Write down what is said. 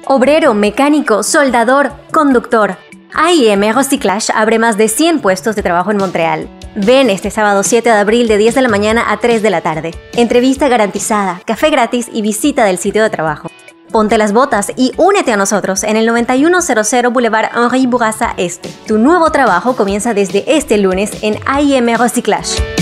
Obrero, mecánico, soldador, conductor. AIM Recyclage abre más de 100 puestos de trabajo en Montreal. Ven este sábado 7 de abril de 10 de la mañana a 3 de la tarde. Entrevista garantizada, café gratis y visita del sitio de trabajo. Ponte las botas y únete a nosotros en el 9100 Boulevard Henri Bourassa Este. Tu nuevo trabajo comienza desde este lunes en AIM Recyclage.